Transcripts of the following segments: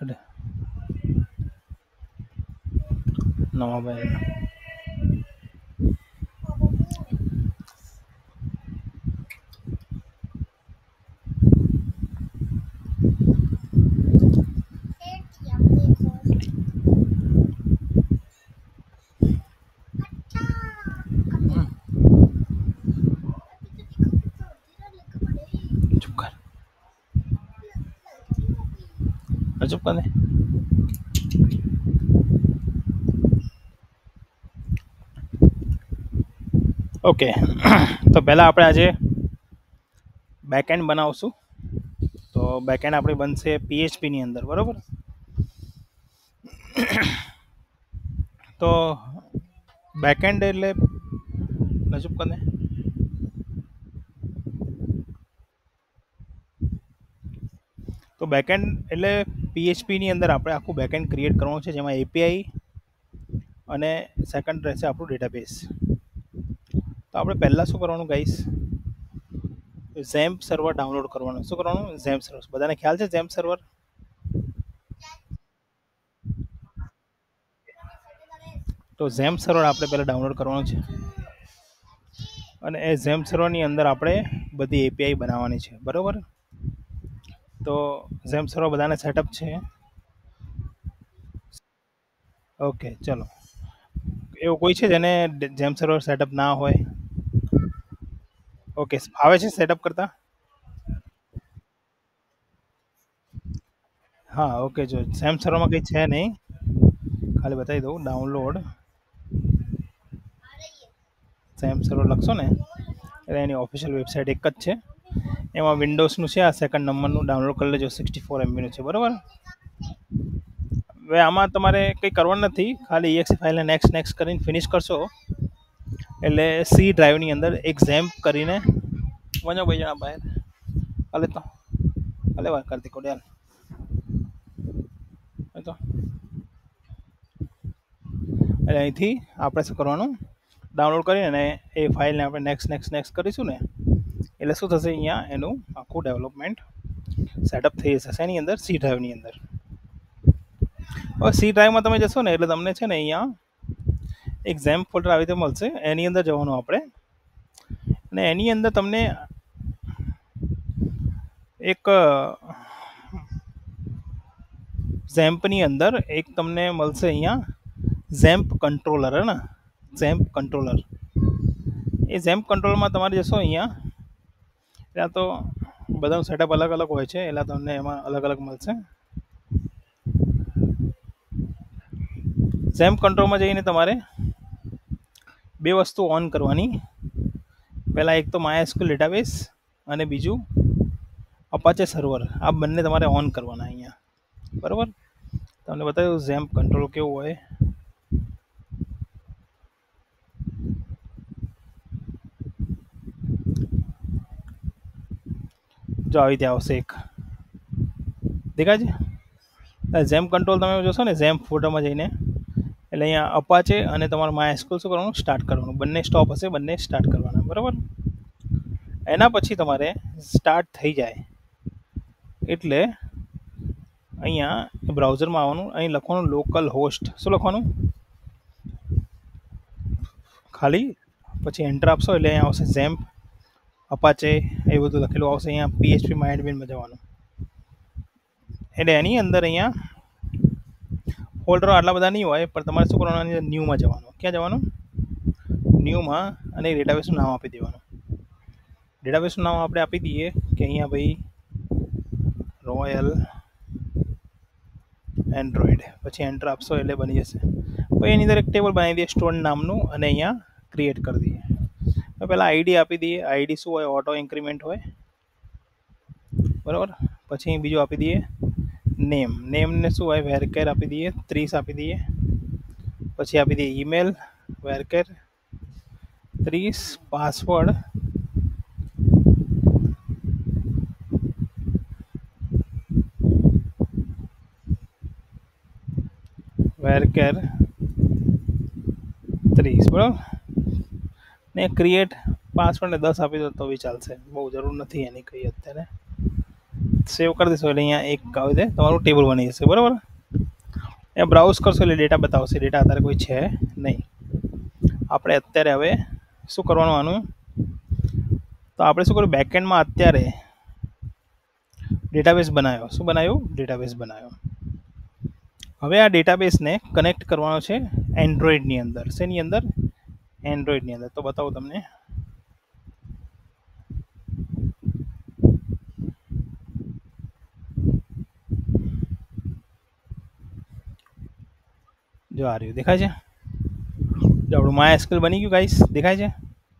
અરે નવા ભાઈ ચૂપ કર ચૂપ કર ને ઓકે તો પહેલાં આપણે આજે બેકએન્ડ બનાવશું. તો બેકએન્ડ આપણી બનશે પીએચપીની અંદર, બરાબર. તો બેકએન્ડ એટલે નજુબ કને તો બેકએન્ડ એટલે પીએચપીની અંદર આપણે આખું બેકએન્ડ ક્રિએટ કરવાનું છે, જેમાં એપીઆઈ અને સેકન્ડ રહેશે આપણું ડેટાબેઝ. તો આપણે પહેલાં શું કરવાનું ગાઈસ, ઝેમ્પ સર્વર ડાઉનલોડ કરવાનું. શું કરવાનું? XAMPP server. બધાને ખ્યાલ છે ઝેમ્પ સર્વર? તો ઝેમ્પ સર્વર આપણે પહેલાં ડાઉનલોડ કરવાનું છે, અને એ ઝેમ્પ સર્વરની અંદર આપણે બધી એપીઆઈ બનાવવાની છે, બરાબર. તો ઝેમ્પ સર્વર બધાને સેટઅપ છે? ઓકે, ચલો. એવું કોઈ છે જેને ઝેમ્પ સર્વર સેટઅપ ના હોય? ઓકે, આવે છે સેટઅપ કરતા? હા, ઓકે. જો ઝેમ્પ સર્વરમાં કંઈ છે નહીં, ખાલી બતાવી દઉં. ડાઉનલોડ ઝેમ્પ સર્વર લખશો ને એટલે એની ઓફિશિયલ વેબસાઇટ એક જ છે. એમાં વિન્ડોઝનું છે, આ સેકન્ડ નંબરનું ડાઉનલોડ કરી લેજો. 64 MBનું છે, બરાબર. હવે આમાં તમારે કંઈ કરવાનું નથી, ખાલી EXE ફાઇલને નેક્સ્ટ નેક્સ્ટ કરીને ફિનિશ કરશો એટલે સી ડ્રાઈવની અંદર એક ઝેમ્પ કરીને વણો બે જણા બહાર હાલે તો હાલે વાર કરતી કોડ્યાલ તો એટલે અહીંથી આપણે શું કરવાનું, ડાઉનલોડ કરીને એ ફાઇલને આપણે નેક્સ્ટ કરીશું ને એટલે શું થશે, અહીંયા એનું આખું ડેવલપમેન્ટ સેટઅપ થઈ જશે એની અંદર, સી ડ્રાઈવની અંદર. હવે સી ડ્રાઈવમાં તમે જશો ને એટલે તમને છે ને અહીંયા એક ઝેમ્પ ફોલ્ડર આવી રીતે મળશે, એની અંદર જવાનું આપણે, અને એની અંદર તમને એક ઝેમ્પની અંદર એક તમને મળશે અહીંયા ઝેમ્પ કંટ્રોલર, હે ને, ઝેમ્પ કંટ્રોલર. એ ઝેમ્પ કંટ્રોલરમાં તમારે જશો અહીંયા એટલે તો બધાનું સેટઅપ અલગ અલગ હોય છે, એટલે તમને એમાં અલગ અલગ મળશે. ઝેમ્પ કંટ્રોલમાં જઈને તમારે બે વસ્તુ ઓન કરવાની. પહેલાં એક તો MySQL ડેટાબેઝ અને બીજું અપાચે સર્વર. આ બંને તમારે ઓન કરવાના અહીંયા, બરાબર. તમને બતાવ્યું ઝેમ્પ કંટ્રોલ કેવું હોય. જો આવી રીતે આવશે એક, દેખાય છે. ઝેમ્પ કંટ્રોલ તમે જોશો ને ઝેમ્પ ફોલ્ડરમાં જઈને એટલે અહીંયા અપાચે અને તમારે MySQL શું કરવાનું, સ્ટાર્ટ કરવાનું. બંને સ્ટોપ હશે, બંને સ્ટાર્ટ કરવાના, બરાબર. એના પછી તમારે સ્ટાર્ટ થઈ જાય એટલે અહીંયા બ્રાઉઝરમાં આવવાનું, અહીં લખવાનું લોકલ હોસ્ટ. શું લખવાનું? ખાલી પછી એન્ટર આપશો એટલે અહીંયા આવશે ઝેમ્પ અપાચે એ બધું લખેલું આવશે. અહીંયા PHP MyAdminમાં જવાનું એટલે એની અંદર અહીંયા ફોલ્ડરો આટલા બધા નહીં હોય, પણ તમારે શું કરવાનું, ન્યૂમાં જવાનું. ક્યાં જવાનું? ન્યૂમાં, અને ડેટાબેઝનું નામ આપી દેવાનું. ડેટાબેઝનું નામ આપણે આપી દઈએ કે અહીંયા ભાઈ રોયલ એન્ડ્રોઈડ. પછી એન્ટર આપશો એટલે બની જશે. પછી એની અંદર એક ટેબલ બનાવી દઈએ સ્ટુડન્ટ નામનું, અને અહીંયા ક્રિએટ કરી દઈએ. તો પહેલાં આઈડી આપી દઈએ. આઈડી શું હોય? ઓટો ઇન્ક્રીમેન્ટ હોય, બરાબર. પછી બીજું આપી દઈએ નેમ. નેમને શું હોય? વેરકેર આપી દઈએ, 30 આપી દઈએ. પછી આપી દઈએ ઈમેલ, વેરકેર 30. પાસવર્ડ વેરકેર 30, બરાબર. ને ક્રિએટ પાસવર્ડને 10 આપી દો તો બી ચાલશે, બહુ જરૂર નથી એની કંઈ અત્યારે. સેવ કરી દેશો એટલે અહીંયા એક આવી રીતે તમારું ટેબલ બની જશે, બરાબર. એ બ્રાઉઝ કરશો એટલે ડેટા બતાવશે. ડેટા અત્યારે કોઈ છે નહીં. આપણે અત્યારે હવે શું કરવાનું આનું, તો આપણે શું કર્યું, બેકએન્ડમાં અત્યારે ડેટાબેઝ બનાવ્યો. શું બનાવ્યું? ડેટાબેઝ બનાવ્યો. હવે આ ડેટાબેઝને કનેક્ટ કરવાનો છે એન્ડ્રોઈડની અંદર. શેની અંદર? એન્ડ્રોઈડની અંદર. તો બતાવું તમને. જો આ રહ્યું, દેખાય છે? જો આપણું MySQL બની ગયું ગાઈસ, દેખાય છે?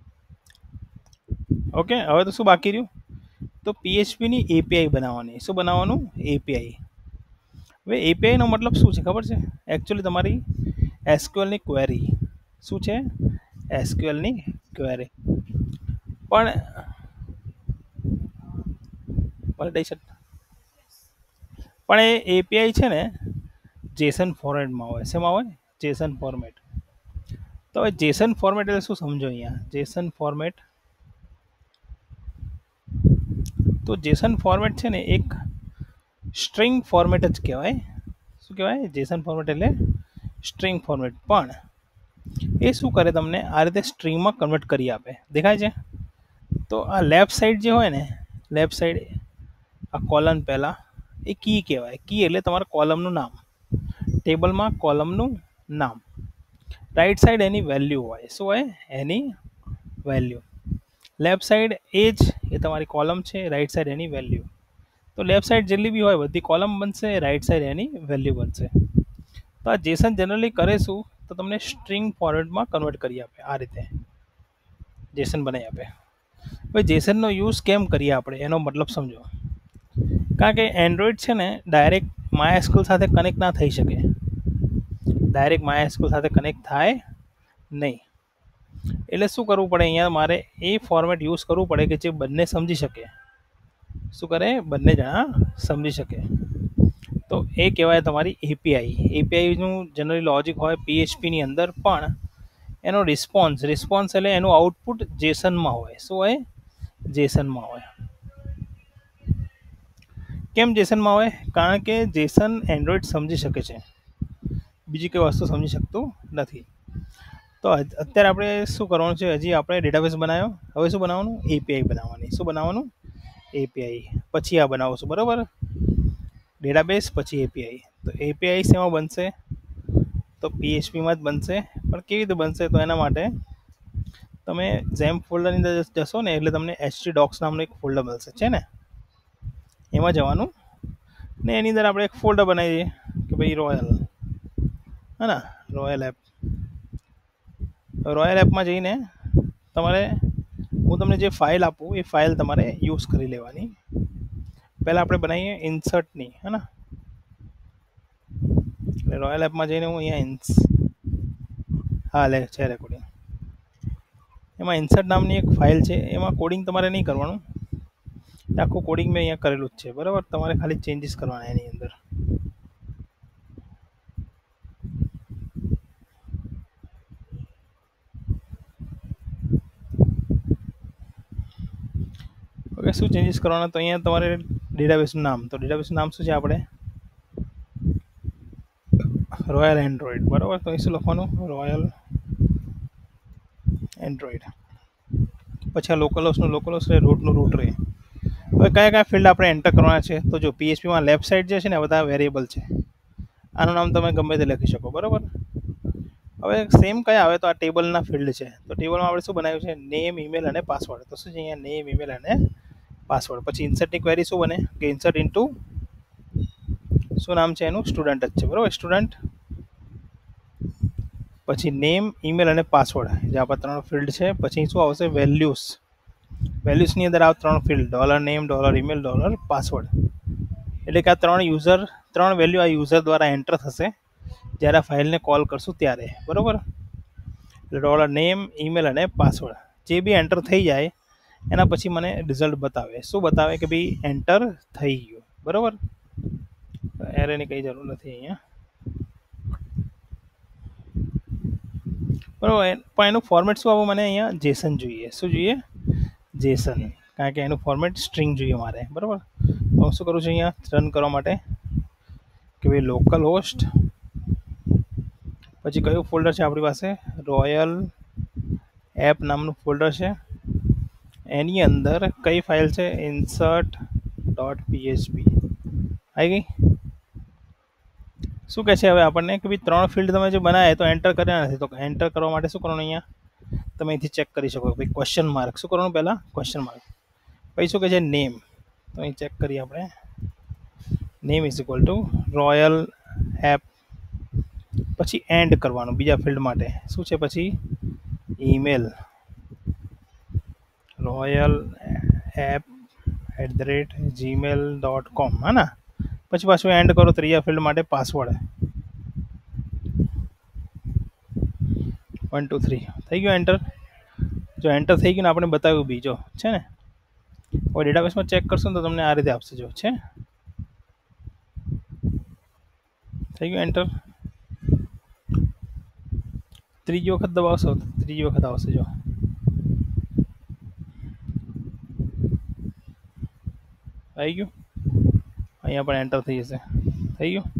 ઓકે. હવે તો શું બાકી રહ્યું? તો PHPની API બનાવવાની. શું બનાવવાનું? API. હવે APIનો મતલબ શું છે ખબર છે? એકચ્યુઅલી તમારી SQLની ક્વેરી. શું છે? SQLની ક્વેરી. પણ વેલિડેશન, પણ એ API છે ને જેસન ફોર્મેટમાં હોય. શેમાં હોય? JSON format. તો હવે જેસન ફોર્મેટ એટલે શું સમજો અહીંયા? જેસન ફોર્મેટ, તો જેસન ફોર્મેટ છે ને એક સ્ટ્રિંગ ફોર્મેટ જ કહેવાય. શું કહેવાય? જેસન ફોર્મેટ એટલે સ્ટ્રિંગ ફોર્મેટ. પણ એ શું કરે, તમને આ રીતે સ્ટ્રિંગમાં કન્વર્ટ કરી આપે. દેખાય છે? તો આ લેફ્ટ સાઈડ જે હોય ને, લેફ્ટ સાઈડ આ કોલમ પહેલાં એ કી કહેવાય. કી એટલે તમારા કોલમનું નામ, ટેબલમાં કોલમનું નામ. રાઈટ સાઈડ એની વેલ્યુ હોય. શું હોય? એની વેલ્યુ. લેફ્ટ સાઈડ એ જ એ તમારી કોલમ છે, રાઈટ સાઈડ એની વેલ્યુ. તો લેફ્ટ સાઈડ જેટલી બી હોય બધી કોલમ બનશે, રાઈટ સાઈડ એની વેલ્યુ બનશે. તો આ જેસન જનરલી કરે શું, તો તમને સ્ટ્રિંગ ફોર્મેટમાં કન્વર્ટ કરી આપે. આ રીતે જેસન બનાવી આપે. હવે જેસનનો યુઝ કેમ કરીએ આપણે, એનો મતલબ સમજો. કારણ કે એન્ડ્રોઈડ છે ને ડાયરેક્ટ MySQL સાથે કનેક્ટ ના થઈ શકે. ડાયરેક્ટ MySQL સાથે કનેક્ટ થાય નહીં. એટલે શું કરવું પડે, અહીંયા મારે એ ફોર્મેટ યુઝ કરવું પડે કે જે બંને સમજી શકે. શું કરે? બંને જણા સમજી શકે. તો એ કહેવાય તમારી API. APIનું જનરલી લોજિક હોય PHPની અંદર, પણ એનો રિસ્પોન્સ એટલે એનું આઉટપુટ જેસનમાં હોય. શું હોય? જેસનમાં હોય. કેમ જેસનમાં હોય? કારણ કે જેસન એન્ડ્રોઈડ સમજી શકે છે, બીજી કોઈ વસ્તુ સમજી શકતું નથી. તો અત્યારે આપણે શું કરવાનું છે, હજી આપણે ડેટાબેઝ બનાવ્યો. હવે શું બનાવવાનું? API બનાવવાની. શું બનાવવાનું? API. પછી આ બનાવશું, બરાબર? ડેટાબેઝ પછી API. તો API શેમાં બનશે? તો PHPમાં જ બનશે. પણ કેવી રીતે બનશે? તો એના માટે તમે ઝેમ્પ ફોલ્ડરની અંદર જશો ને એટલે તમને htdocs નામનું એક ફોલ્ડર મળશે, છે ને? એમાં જવાનું ને એની અંદર આપણે એક ફોલ્ડર બનાવી દઈએ કે ભાઈ રોયલ, હે ને? રોયલ એપમાં જઈને તમારે હું તમને જે ફાઇલ આપું એ ફાઇલ તમારે યુઝ કરી લેવાની. પહેલાં આપણે બનાવીએ ઇન્સર્ટની, હે ને? એટલે રોયલ એપમાં જઈને હું અહીંયા લે છે રેકોર્ડિંગ. એમાં ઇન્સર્ટ નામની એક ફાઇલ છે. એમાં કોડિંગ તમારે નહીં કરવાનું. આખું કોડિંગ મેં અહીંયા કરેલું જ છે, બરાબર? તમારે ખાલી ચેન્જીસ કરવાના એની અંદર. ઓકે. શું ચેન્જીસ કરવાના? તો અહીંયા તમારે ડેટાબેઝનું નામ, તો ડેટાબેઝનું નામ શું છે આપણે? રોયલ એન્ડ્રોઈડ, બરાબર? તો અહીં શું લખવાનું? Royal android. પછી આ લોકલહોસ્ટનું લોકલહોસ્ટ રહે, રૂટનું રૂટ રહે. હવે કયા ફિલ્ડ આપણે એન્ટર કરવાના છે? તો જો PHPમાં લેફ્ટ સાઈડ જે છે ને બધા વેરિયેબલ છે. આનું નામ તમે ગમે તે લખી શકો, બરાબર? હવે સેમ કયા આવે? તો આ ટેબલના ફિલ્ડ છે. તો ટેબલમાં આપણે શું બનાવ્યું છે? નેમ, ઈમેલ અને પાસવર્ડ. તો શું છે અહીંયા? નેમ, ઈમેલ અને પાસવર્ડ. પછી ઇન્સર્ટની ક્વેરી શું બને કે ઇન્સર્ટ ઇન્ટુ, શું નામ છે એનું? સ્ટુડન્ટ જ છે, બરાબર? સ્ટુડન્ટ. પછી નેમ, ઈમેલ અને પાસવર્ડ, જે આપણા 3 ફિલ્ડ છે. પછી શું આવશે? વેલ્યુઝ. વેલ્યુઝની અંદર આ 3 ફિલ્ડ, $name, $email, $password. એટલે કે આ 3 વેલ્યુ આ યુઝર દ્વારા એન્ટર થશે જ્યારે આ ફાઇલને કોલ કરશું ત્યારે, બરાબર? એટલે $name, ઈમેલ અને પાસવર્ડ જે બી એન્ટર થઈ જાય એના પછી મને રિઝલ્ટ બતાવે. શું બતાવે? કે ભાઈ એન્ટર થઈ ગયું, બરાબર? એરેની કંઈ જરૂર નથી અહીંયા, બરાબર? પણ એનું ફોર્મેટ શું આવું? મને અહીંયા જેસન જોઈએ. શું જોઈએ? જેસન. કારણ કે એનું ફોર્મેટ સ્ટ્રિંગ જોઈએ મારે, બરાબર? તો તો હું શું કરું છું અહીંયા રન કરવા માટે કે ભાઈ લોકલ હોસ્ટ, પછી કયું ફોલ્ડર છે આપણી પાસે, રોયલ એપ નામનું ફોલ્ડર છે. એની અંદર કઈ ફાઇલ છે, ઇન્સર્ટ ડોટ પીએચપી આવી ગઈ. શું કહે છે હવે આપણને કે ભાઈ 3 ફિલ્ડ તમે જે બનાવે તો એન્ટર કર્યા નથી, તો એન્ટર કરવા માટે શું કરવાનું, અહીંયા તમે અહીંથી ચેક કરી શકો ભાઈ ક્વેશ્ચન માર્ક. શું કરવાનું પહેલાં, ક્વેશ્ચન માર્ક. પછી શું કહે છે, નેમ. તો અહીં ચેક કરીએ આપણે, name is equal to royal app. પછી એન્ડ કરવાનું બીજા ફિલ્ડ માટે શું છે, પછી ઈમેલ રોયલ એપ @gmail.com, હા ને. પછી પાછું એન્ડ કરો ત્રીજા ફિલ્ડ માટે પાસવર્ડ 1 2 3 થઈ ગયું એન્ટર. જો એન્ટર થઈ ગયું ને આપણે બતાવ્યું બીજો છે ને, હવે ડેટાબેસમાં ચેક કરશો ને તો તમને આ રીતે આપશે. જો છે થઈ ગયું એન્ટર. ત્રીજી વખત દબાવશો ત્રીજી વખત આવશે. જો આવી ગયું, અહીંયા પણ એન્ટર થઈ જશે. થઈ ગયું.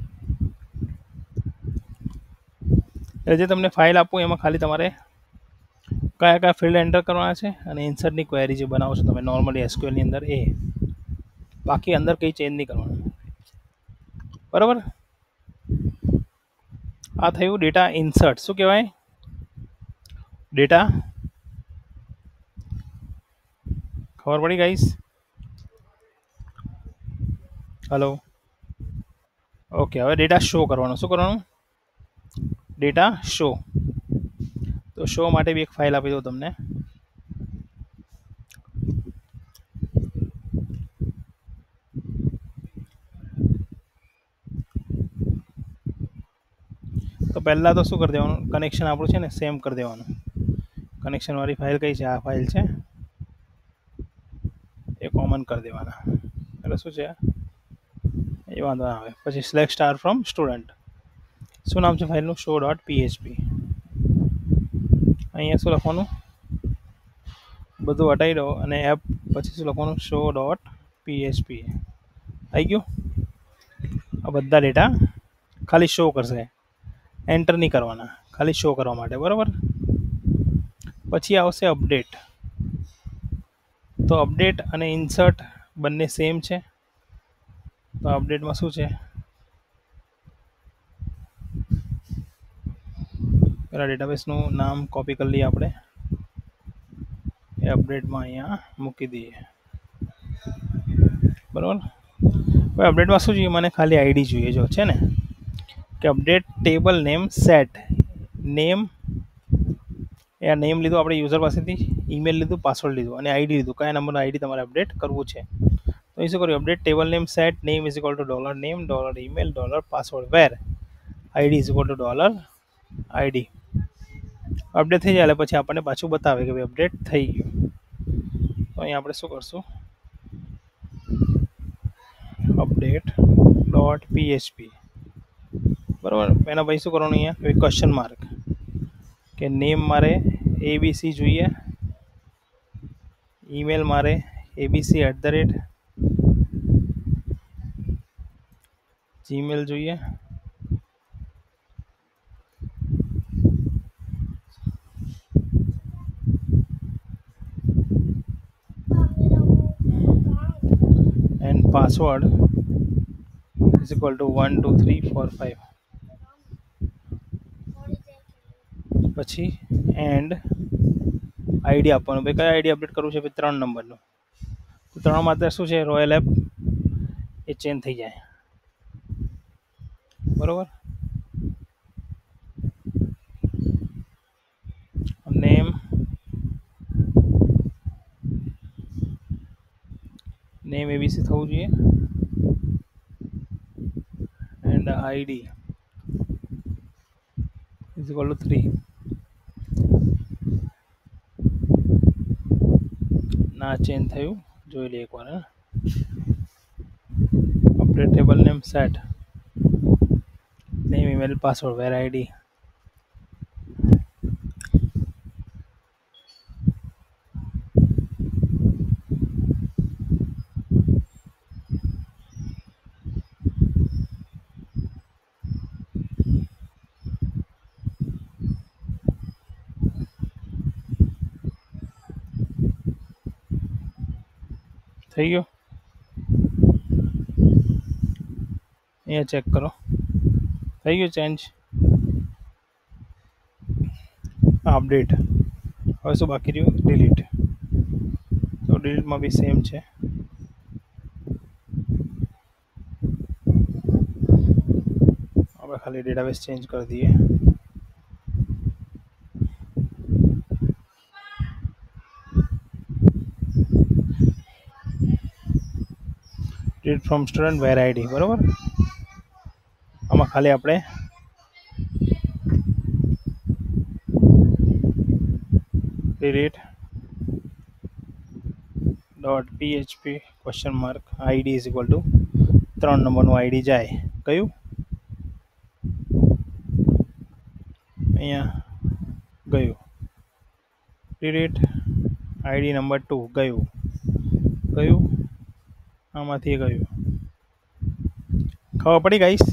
એટલે જે તમને ફાઇલ આપું એમાં ખાલી તમારે કયા કયા ફિલ્ડ એન્ટર કરવાના છે અને ઇન્સર્ટની ક્વેરી જે બનાવો છો તમે નોર્મલી એસક્યુએલની અંદર એ, બાકી અંદર કંઈ ચેન્જ નહીં કરવાનું. બરાબર. આ થયું ડેટા ઇન્સર્ટ. શું કહેવાય, ડેટા. ખબર પડી ગાઈસ? હલો. ઓકે, હવે ડેટા શો કરવાનો. શું કરવાનું, ડેટા શો. તો શો માટે બી એક ફાઇલ આપી દઉં તમને. તો પહેલાં તો શું કરી દેવાનું, કનેક્શન આપણું છે ને સેમ કરી દેવાનું. કનેક્શનવાળી ફાઇલ કઈ છે, આ ફાઇલ છે, એ કોમન કરી દેવાના. એટલે શું છે એ વાંધો ના આવે. પછી સિલેક્ટ સ્ટાર ફ્રોમ સ્ટુડન્ટ. શું નામ છે ફાઇલનું, શો ડોટ પીએચપી. અહીંયા શું લખવાનું, બધું હટાવી દો અને એપ પછી શું લખવાનું, શો ડોટ પીએચપી. આવી ગયું. આ બધા ડેટા ખાલી શો કરશે, એન્ટર નહીં કરવાના, ખાલી શો કરવા માટે. બરાબર. પછી આવશે અપડેટ. તો અપડેટ અને ઇન્સર્ટ બંને સેમ છે. તો અપડેટમાં શું છે, પહેલાં ડેટાબેસનું નામ કોપી કરી લઈએ આપણે, એ અપડેટમાં અહીંયા મૂકી દઈએ. બરાબર. હવે અપડેટમાં શું જોઈએ, મને ખાલી આઈડી જોઈએ. જો છે ને કે update table name set name, એ આ નેમ લીધું આપણે યુઝર પાસેથી, ઈમેલ લીધું, પાસવર્ડ લીધું અને આઈડી લીધું, કયા નંબરનું આઈડી તમારે અપડેટ કરવું છે. તો એ શું કર્યું, update table name set name is equal to $name $email $password where ID is equal to $id. Update થઈ જાય એટલે પછી આપણને પાછું બતાવે કે ભાઈ અપડેટ થઈ ગયું. તો અહીં આપણે શું કરશું, અપડેટ ડોટ પીએચપી. બરાબર. એના પછી શું કરવાનું, અહીંયા ક્વેશ્ચન માર્ક કે નેમ મારે એબીસી જોઈએ, ઈમેલ મારે abc@gmail જોઈએ, and password is equal to 1 2 3 4 5. પછી એન્ડ આઈડી આપવાનું. ભાઈ કયા આઈડી અપડેટ કરવું છે, ભાઈ 3 નંબરનું. તો 3 માટે શું છે, રોયલ એપ, એ ચેન્જ થઈ જાય. બરાબર. નેમ નેમ એબીસી થવું જોઈએ and ID is equal to 3. ના ચેન્જ થયું, જોઈ લઈએ એકવાર. Update table name set name email password where ID. થઈ ગયો. અહીંયા ચેક કરો, થઈ ગયું ચેન્જ. અપડેટ. હવે શું બાકી રહ્યું? ડિલીટ. તો ડિલીટમાં બી સેમ છે. આપણે ખાલી ડેટાબેઝ ચેન્જ કરી દઈએ. Delete from student where ID, બરાબર. આમાં ખાલી આપણે delete dot PHP question mark ID is equal to 3 નંબરનું આઈડી જાય. કયું? અહીંયા ગયું. ડિલીટ આઈડી નંબર 2 ગયું. કયું? આમાંથી ગયું. ખબર પડી ગાઈસ?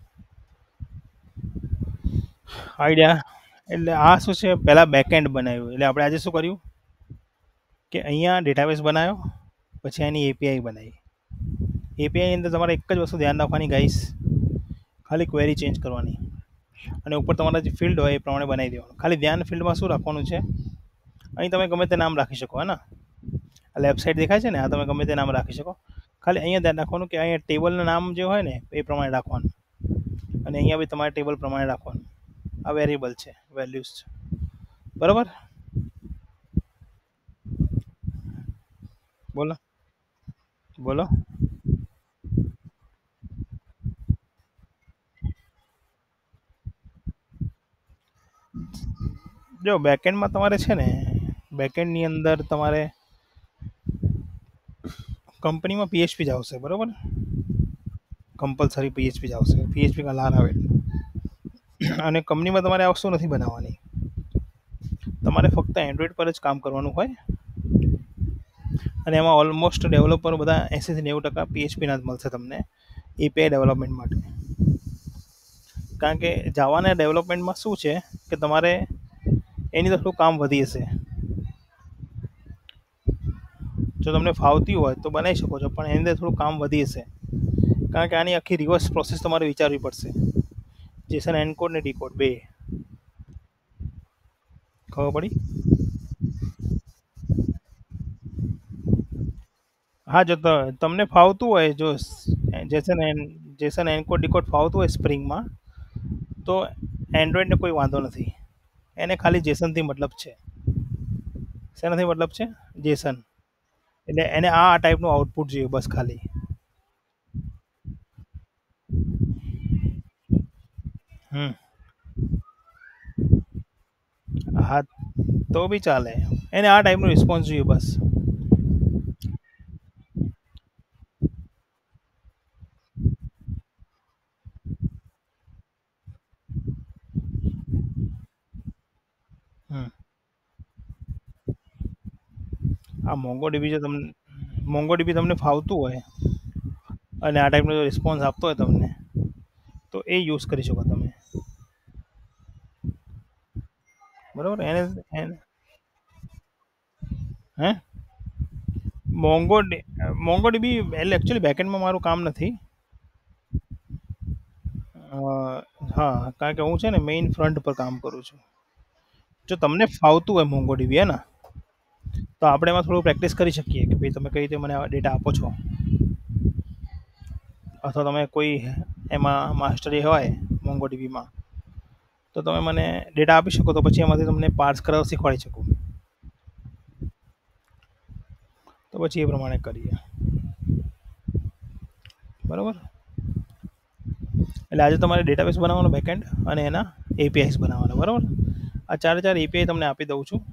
આઈડિયા. એટલે આ શું છે, પહેલાં બેકએન્ડ બનાવ્યું. એટલે આપણે આજે શું કર્યું કે અહીંયા ડેટાબેઝ બનાવ્યો, પછી એની એપીઆઈ બનાવી. એપીઆઈની અંદર તમારે એક જ વસ્તુ ધ્યાન રાખવાની ગાઈસ, ખાલી ક્વેરી ચેન્જ કરવાની અને ઉપર તમારા જે ફિલ્ડ હોય એ પ્રમાણે બનાવી દેવાનું. ખાલી ધ્યાન ફિલ્ડમાં શું રાખવાનું છે, અહીં તમે ગમે તે નામ રાખી શકો. હે ને, આ લેફ્ટ સાઈડ દેખાય છે ને, આ તમે ગમે તે નામ રાખી શકો. ખાલી અહીંયા ધ્યાન રાખવાનું કે અહીંયા ટેબલનું નામ જે હોય ને એ પ્રમાણે રાખવાનું, અને અહીંયા બી તમારે ટેબલ પ્રમાણે રાખવાનું. આ વેરિયેબલ છે, વેલ્યુઝ છે, બરાબર. બોલો બોલો. જો બેકએન્ડમાં તમારે છે ને, બેકએન્ડની અંદર તમારે કંપનીમાં પીએચપી જ આવશે, બરાબર. કમ્પલસરી પીએચપી જ આવશે, પીએચપી કા લાર આવે. અને કંપનીમાં તમારે આ વસ્તુ નથી બનાવવાની, તમારે ફક્ત એન્ડ્રોઈડ પર જ કામ કરવાનું હોય. અને એમાં ઓલમોસ્ટ ડેવલપર બધા 80-90% પીએચપીના જ મળશે તમને એપીઆઈ ડેવલપમેન્ટ માટે. કારણ કે જાવાના ડેવલપમેન્ટમાં શું છે કે તમારે એની તો થોડું કામ વધી હશે. જો તમને ફાવતી હોય તો બનાવી શકો છો, પણ એની અંદર થોડું કામ વધી હશે. કારણ કે આની આખી રિવર્સ પ્રોસેસ તમારે વિચારવી પડશે. જેસન એન્કોડ ને ડીકોડ બે. ખબર પડી? હા, જો તમને ફાવતું હોય, જો જેસન એન્કોડ ડીકોડ ફાવતું હોય સ્પ્રિંગમાં, તો એન્ડ્રોઈડને કોઈ વાંધો નથી. એને ખાલી જેસનથી મતલબ છે. શેનાથી મતલબ છે? જેસન. એટલે એને આ ટાઈપનું આઉટપુટ જોઈએ બસ ખાલી. હમ. હા, તો બી ચાલે. એને આ ટાઈપનો રિસ્પોન્સ જોઈએ બસ. હમ. આ મોંગોડીબી જો તમને મોંગોડીબી તમને ફાવતું હોય અને આ ટાઈપનો જો રિસ્પોન્સ આપતો હોય તમને, તો એ યુઝ કરી શકો તમે, બરાબર. એને હે મોંગોડીબી એટલે એકચ્યુઅલી બેકએન્ડમાં મારું કામ નથી. હા, કારણ કે હું છે ને મેઇન ફ્રન્ટ પર કામ કરું છું. જો તમને ફાવતું હોય મોંગોડીબી, હે ને, તો આપણે એમાં થોડું પ્રેક્ટિસ કરી શકીએ કે ભાઈ તમે કઈ રીતે મને ડેટા આપો છો, અથવા તમે કોઈ એમાં માસ્ટરી હોય મોંગોડીબીમાં, તો તમે મને ડેટા આપી શકો, તો પછી એમાંથી તમને પાર્સ કરવા શીખવાડી શકું. તો પછી એ પ્રમાણે કરીએ, બરાબર. એટલે આજે તમારે ડેટાબેઝ બનાવવાનો બેકએન્ડ અને એના એપીઆઈસ બનાવવાના, બરાબર. આ ચાર એપીઆઈ તમને આપી દઉં છું.